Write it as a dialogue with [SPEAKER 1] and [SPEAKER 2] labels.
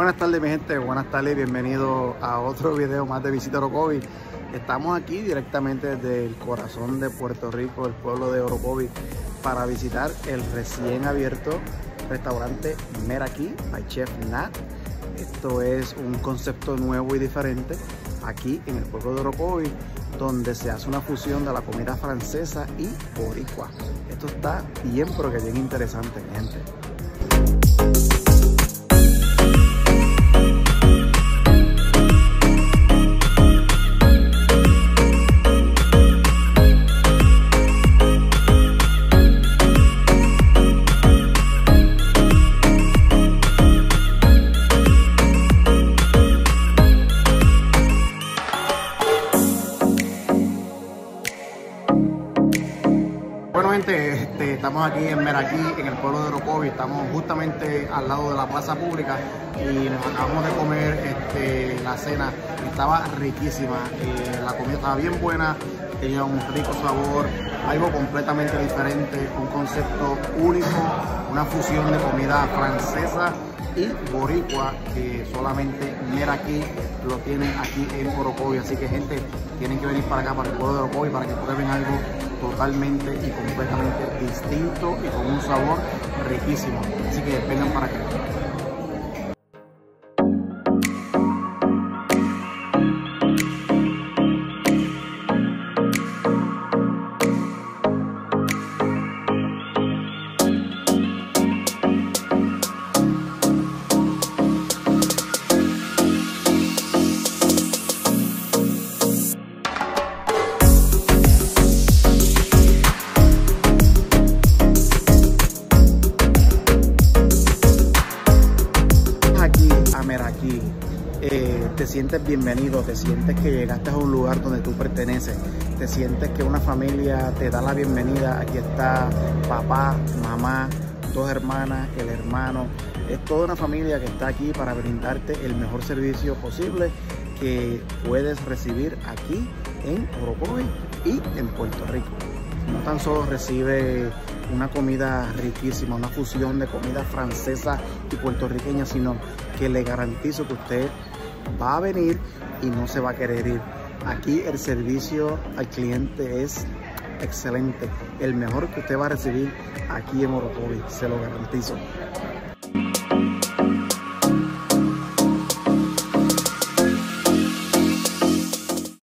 [SPEAKER 1] Buenas tardes mi gente, buenas tardes, bienvenidos a otro video más de Visita Orocovis. Estamos aquí directamente desde el corazón de Puerto Rico, el pueblo de Orocovis, para visitar el recién abierto restaurante Meraki by Chef Nat. Esto es un concepto nuevo y diferente aquí en el pueblo de Orocovis, donde se hace una fusión de la comida francesa y boricua. Esto está bien, pero que bien interesante, mi gente. Bueno gente, estamos aquí en Meraki, en el pueblo de Orocovis. Estamos justamente al lado de la plaza pública y nos acabamos de comer la cena. Estaba riquísima, la comida estaba bien buena, tenía un rico sabor, algo completamente diferente, un concepto único, una fusión de comida francesa y boricua que solamente Meraki lo tiene aquí en Orocovis. Así que gente, tienen que venir para acá, para el pueblo de Orocovis, para que prueben algo totalmente y completamente distinto y con un sabor riquísimo. Así que vengan para acá. Meraki, te sientes bienvenido, te sientes que llegaste a un lugar donde tú perteneces, te sientes que una familia te da la bienvenida. Aquí está papá, mamá, dos hermanas, el hermano. Es toda una familia que está aquí para brindarte el mejor servicio posible que puedes recibir aquí en Orocovis y en Puerto Rico. No tan solo recibe una comida riquísima, una fusión de comida francesa y puertorriqueña, sino que le garantizo que usted va a venir y no se va a querer ir. Aquí el servicio al cliente es excelente, el mejor que usted va a recibir aquí en Orocovis, se lo garantizo.